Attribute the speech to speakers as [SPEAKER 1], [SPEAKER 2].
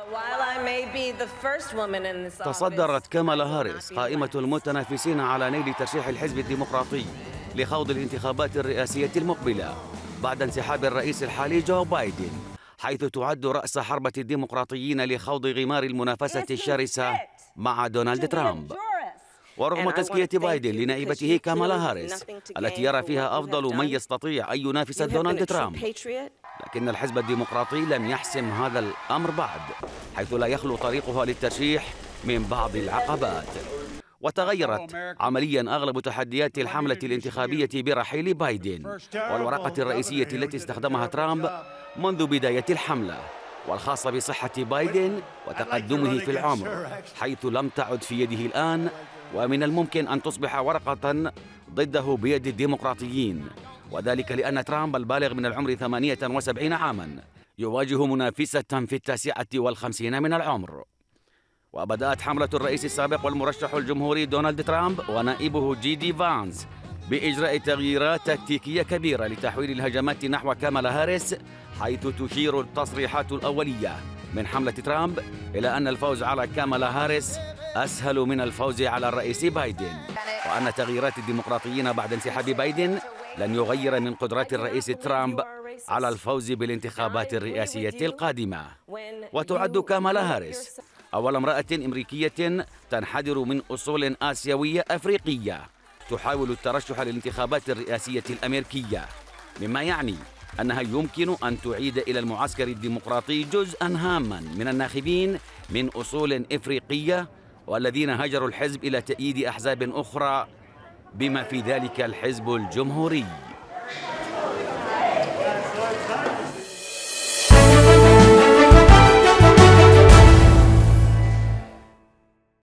[SPEAKER 1] تصدرت كامالا هاريس قائمة المتنافسين على نيل ترشيح الحزب الديمقراطي لخوض الانتخابات الرئاسية المقبلة بعد انسحاب الرئيس الحالي جو بايدن، حيث تعد رأس حربة الديمقراطيين لخوض غمار المنافسة الشرسة مع دونالد ترامب. ورغم تزكية بايدن لنائبته كامالا هاريس التي يرى فيها أفضل من يستطيع أن ينافس دونالد ترامب، لكن الحزب الديمقراطي لم يحسم هذا الأمر بعد، حيث لا يخلو طريقها للترشيح من بعض العقبات. وتغيرت عمليا أغلب تحديات الحملة الانتخابية برحيل بايدن والورقة الرئيسية التي استخدمها ترامب منذ بداية الحملة، والخاصة بصحة بايدن وتقدمه في العمر، حيث لم تعد في يده الآن، ومن الممكن أن تصبح ورقة ضده بيد الديمقراطيين، وذلك لأن ترامب البالغ من العمر 78 عاما يواجه منافسة في 59 من العمر. وبدأت حملة الرئيس السابق والمرشح الجمهوري دونالد ترامب ونائبه جي دي فانس بإجراء تغييرات تكتيكية كبيرة لتحويل الهجمات نحو كامالا هاريس، حيث تشير التصريحات الأولية من حملة ترامب إلى أن الفوز على كامالا هاريس أسهل من الفوز على الرئيس بايدن، وأن تغييرات الديمقراطيين بعد انسحاب بايدن لن يغير من قدرات الرئيس ترامب على الفوز بالانتخابات الرئاسية القادمة. وتعد كامالا هاريس أول امرأة أمريكية تنحدر من أصول آسيوية أفريقية تحاول الترشح للانتخابات الرئاسية الأمريكية، مما يعني أنها يمكن أن تعيد إلى المعسكر الديمقراطي جزءاً هاماً من الناخبين من أصول إفريقية والذين هجروا الحزب إلى تأييد أحزاب أخرى بما في ذلك الحزب الجمهوري.